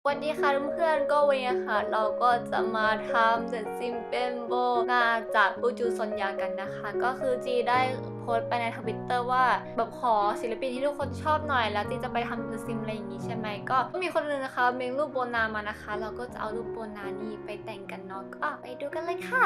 สวัสดีค่ะเพื่อนๆก็วันนี้ค่ะเราก็จะมาทำ The Simple หน้าจากอูจูซอนยากันนะคะก็คือจีได้โพสต์ไปในทวิตเตอร์ว่าแบบขอศิลปินที่ทุกคนชอบหน่อยแล้วจีจะไปทำ The Sim อะไรอย่างงี้ใช่ไหมก็มีคนนึงนะคะเมงรูปโบนามานะคะเราก็จะเอารูปโบนานี่ไปแต่งกันเนาะก็ไปดูกันเลยค่ะ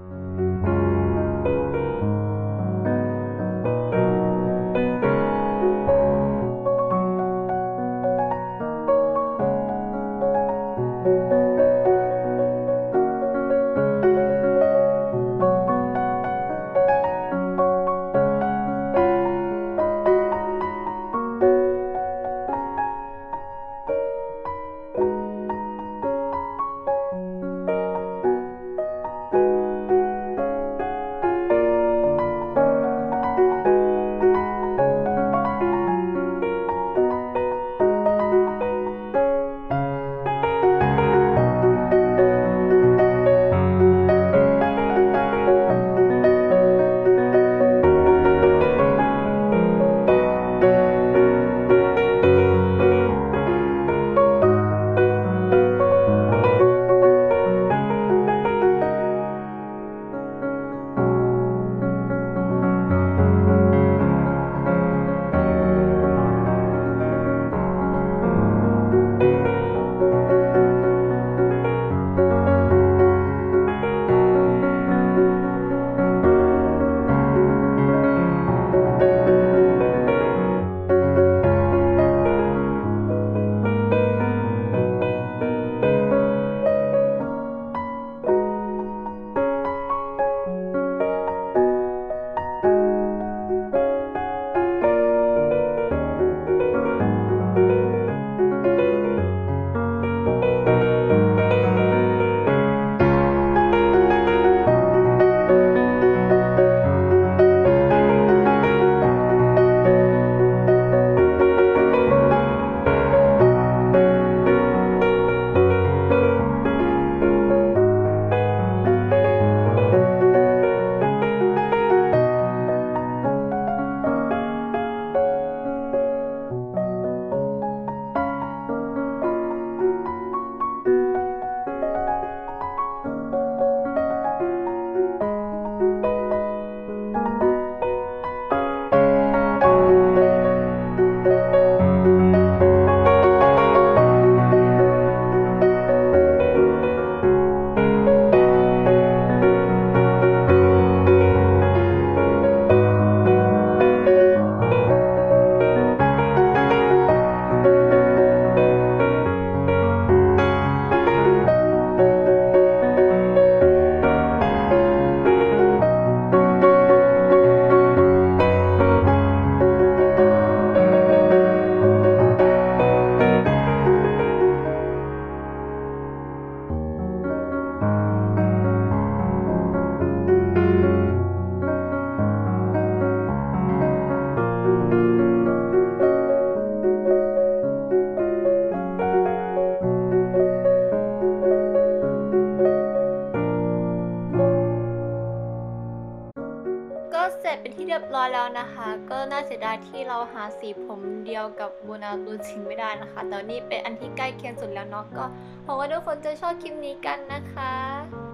ก็เสร็จเป็นที่เรียบร้อยแล้วนะคะก็น่าเสียดายที่เราหาสีผมเดียวกับโบนาตัวจริงไม่ได้นะคะแต่นี่เป็นอันที่ใกล้เคียงสุดแล้วเนาะก็หวังว่าทุกคนจะชอบคลิปนี้กันนะคะ